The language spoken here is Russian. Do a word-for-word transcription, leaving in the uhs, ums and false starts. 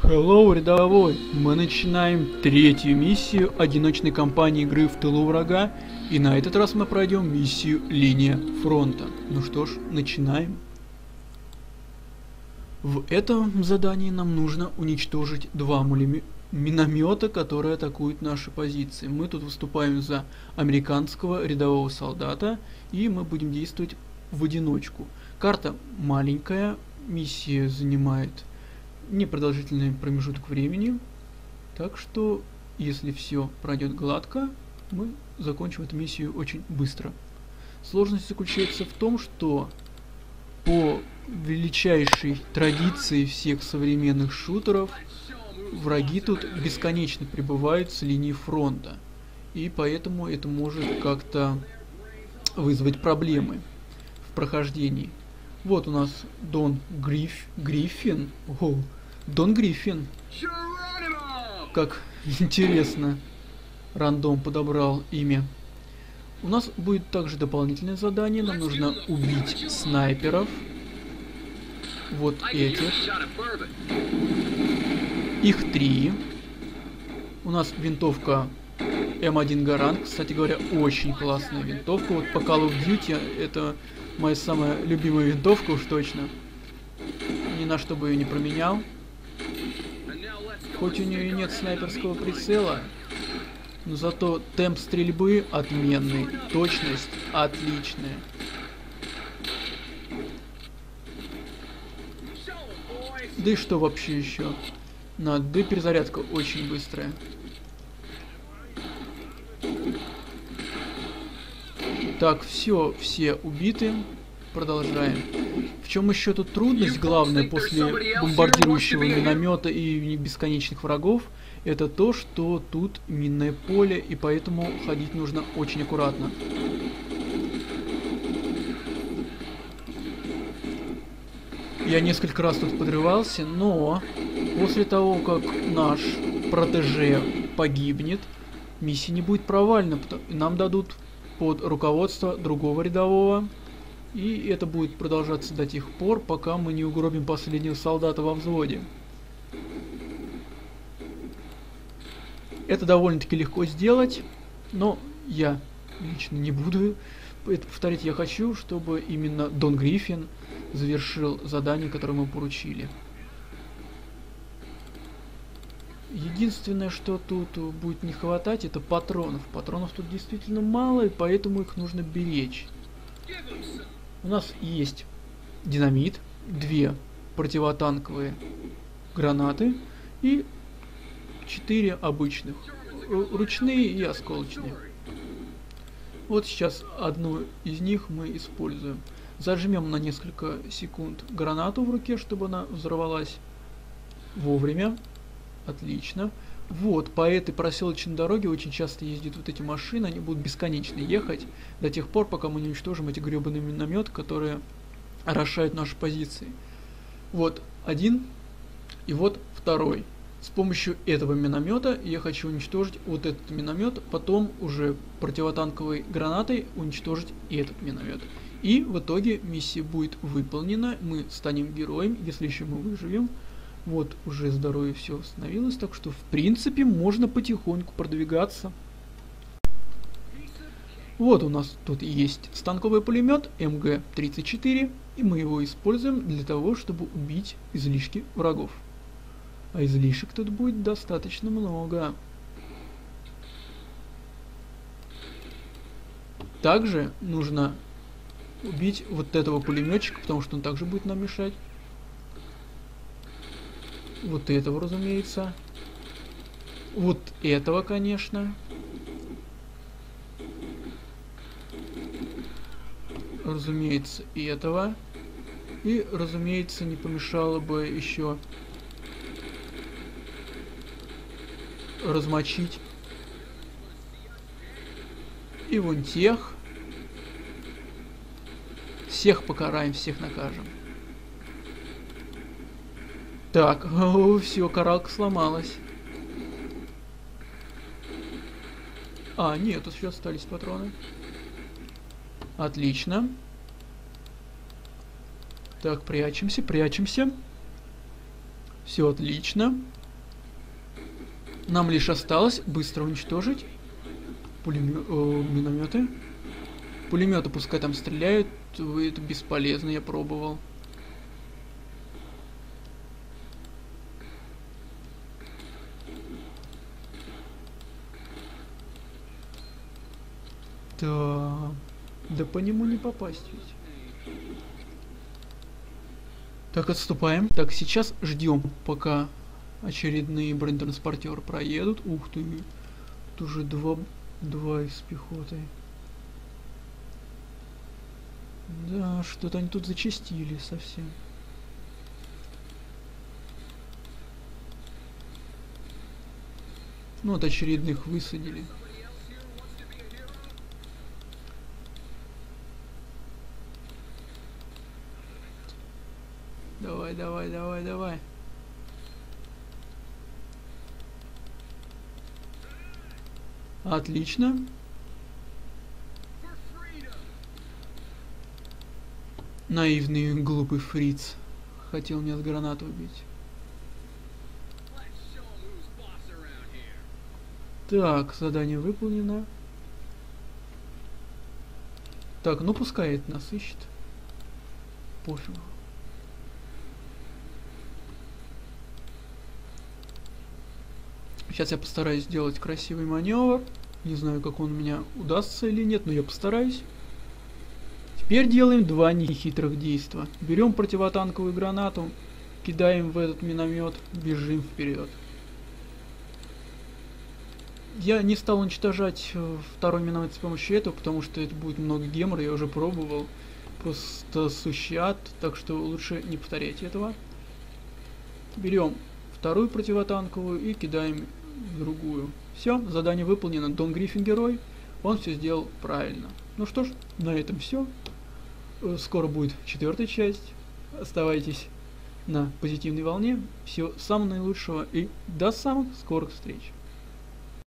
Hello, рядовой! Мы начинаем третью миссию одиночной кампании игры в тылу врага, и на этот раз мы пройдем миссию Линия фронта. Ну что ж, начинаем. В этом задании нам нужно уничтожить два миномета, которые атакуют наши позиции. Мы тут выступаем за американского рядового солдата, и мы будем действовать в одиночку. Карта маленькая, миссия занимает непродолжительный промежуток времени, так что если все пройдет гладко, мы закончим эту миссию очень быстро. Сложность заключается в том, что по величайшей традиции всех современных шутеров враги тут бесконечно прибывают с линии фронта, и поэтому это может как-то вызвать проблемы в прохождении. Вот у нас Дон Гриф... Гриффин. О, Дон Гриффин. Как интересно. Рандом подобрал имя. У нас будет также дополнительное задание. Нам нужно убить снайперов. Вот этих. Их три. У нас винтовка эм один Гарант. Кстати говоря, очень классная винтовка. Вот по Call of Duty это моя самая любимая винтовка, уж точно. Ни на что бы ее не променял. Хоть у нее и нет снайперского прицела, но зато темп стрельбы отменный, точность отличная. Да и что вообще еще? Надо, да и перезарядка очень быстрая. Так, все, все убиты. Продолжаем. В чем еще тут трудность главная после бомбардирующего миномета и бесконечных врагов? Это то, что тут минное поле, и поэтому ходить нужно очень аккуратно. Я несколько раз тут подрывался, но после того, как наш протеже погибнет, миссия не будет провальна. Нам дадут под руководство другого рядового. И это будет продолжаться до тех пор, пока мы не угробим последнего солдата во взводе. Это довольно-таки легко сделать, но я лично не буду это повторить. Я хочу, чтобы именно Дон Гриффин завершил задание, которое мы поручили. Единственное, что тут будет не хватать, это патронов. Патронов тут действительно мало, и поэтому их нужно беречь. У нас есть динамит, две противотанковые гранаты и четыре обычных, ручные и осколочные. Вот сейчас одну из них мы используем. Зажмем на несколько секунд гранату в руке, чтобы она взорвалась вовремя. Отлично. Вот, по этой проселочной дороге очень часто ездят вот эти машины, они будут бесконечно ехать до тех пор, пока мы не уничтожим эти гребаные минометы, которые орошают наши позиции. Вот один, и вот второй. С помощью этого миномета я хочу уничтожить вот этот миномет, потом уже противотанковой гранатой уничтожить и этот миномет. И в итоге миссия будет выполнена, мы станем героем, если еще мы выживем. Вот, уже здоровье все восстановилось, так что в принципе можно потихоньку продвигаться. Вот у нас тут есть станковый пулемет эм гэ тридцать четыре, и мы его используем для того, чтобы убить излишки врагов. А излишек тут будет достаточно много. Также нужно убить вот этого пулеметчика, потому что он также будет нам мешать. Вот этого, разумеется. Вот этого, конечно. Разумеется, и этого. И, разумеется, не помешало бы еще размочить и вон тех. Всех покараем, всех накажем. Так, все, каралка сломалась. А, нет, тут еще остались патроны. Отлично. Так, прячемся, прячемся. Все отлично. Нам лишь осталось быстро уничтожить пулемё... э, минометы. Пулеметы пускай там стреляют. Это бесполезно, я пробовал. Да, да по нему не попасть ведь. Так, отступаем. Так, сейчас ждем, пока очередные бронетранспортеры проедут. Ух ты, тут уже два, два из пехоты. Да, что-то они тут зачастили совсем. Ну вот очередных высадили. Давай, давай, давай, давай. Отлично. Наивный глупый фриц. Хотел меня с гранаты убить. Так, задание выполнено. Так, ну пускай это нас ищет. Пофигу. Сейчас я постараюсь сделать красивый маневр. Не знаю, как он у меня удастся или нет, но я постараюсь. Теперь делаем два нехитрых действия. Берем противотанковую гранату, кидаем в этот миномет, бежим вперед. Я не стал уничтожать второй миномет с помощью этого, потому что это будет много гемора, я уже пробовал. Просто сущий ад, так что лучше не повторять этого. Берем вторую противотанковую и кидаем в другую. Все, задание выполнено. Дон Гриффин герой, он все сделал правильно. Ну что ж, на этом все. Скоро будет четвертая часть. Оставайтесь на позитивной волне. Всего самого наилучшего и до самых скорых встреч.